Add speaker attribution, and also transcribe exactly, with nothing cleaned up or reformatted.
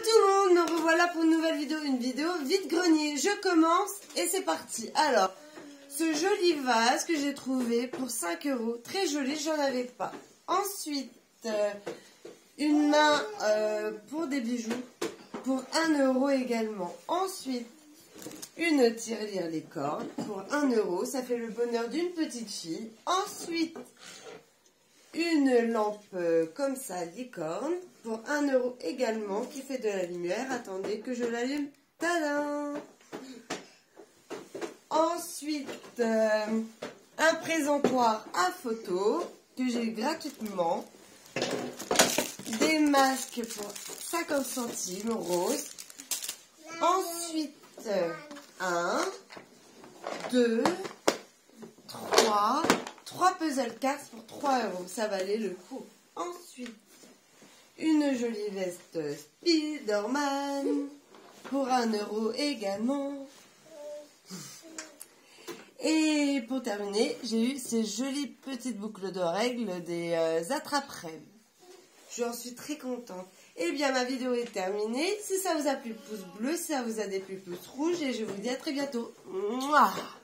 Speaker 1: tout le monde, me revoilà pour une nouvelle vidéo, une vidéo vide-grenier. Je commence et c'est parti. Alors, ce joli vase que j'ai trouvé pour cinq euros, très joli, j'en avais pas. Ensuite, euh, une main euh, pour des bijoux, pour un euro également. Ensuite, une tirelire licorne pour un euro, ça fait le bonheur d'une petite fille. Ensuite, une lampe euh, comme ça, licorne, pour un euro également, qui fait de la lumière. Attendez que je l'allume. Tadam! Ensuite, euh, un présentoir à photo que j'ai eu gratuitement. Des masques pour cinquante centimes, rose. Ensuite, un, deux, trois, trois puzzle cards pour trois euros. Ça valait le coup. Ensuite, une jolie veste Spiderman pour un euro également. Et pour terminer, j'ai eu ces jolies petites boucles de règles des euh, attrape-rêves. J'en suis très contente. Eh bien, ma vidéo est terminée. Si ça vous a plu, pouce bleu. Si ça vous a déplu, pouce rouge. Et je vous dis à très bientôt. Mouah.